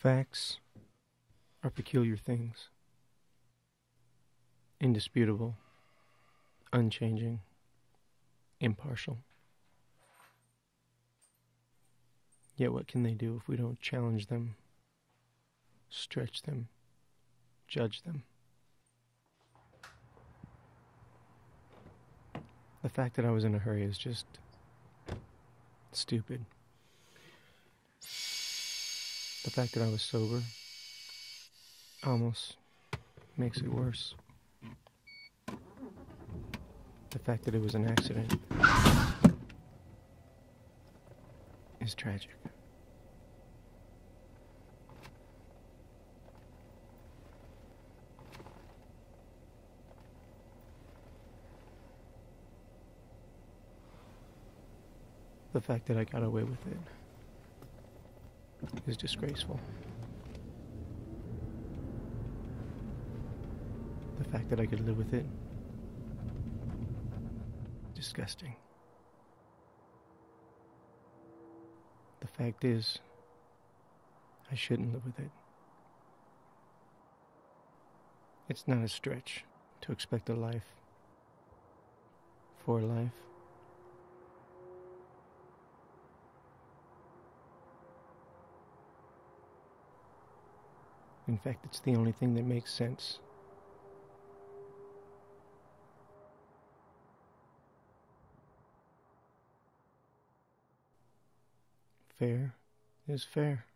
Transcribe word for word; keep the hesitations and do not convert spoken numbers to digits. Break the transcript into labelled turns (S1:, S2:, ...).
S1: Facts are peculiar things, indisputable, unchanging, impartial. Yet what can they do if we don't challenge them, stretch them, judge them? The fact that I was in a hurry is just stupid. The fact that I was sober almost makes it worse. The fact that it was an accident is tragic. The fact that I got away with it is disgraceful. The fact that I could live with it, disgusting. The fact is, I shouldn't live with it. It's not a stretch to expect a life for life. In fact, it's the only thing that makes sense. Fair is fair.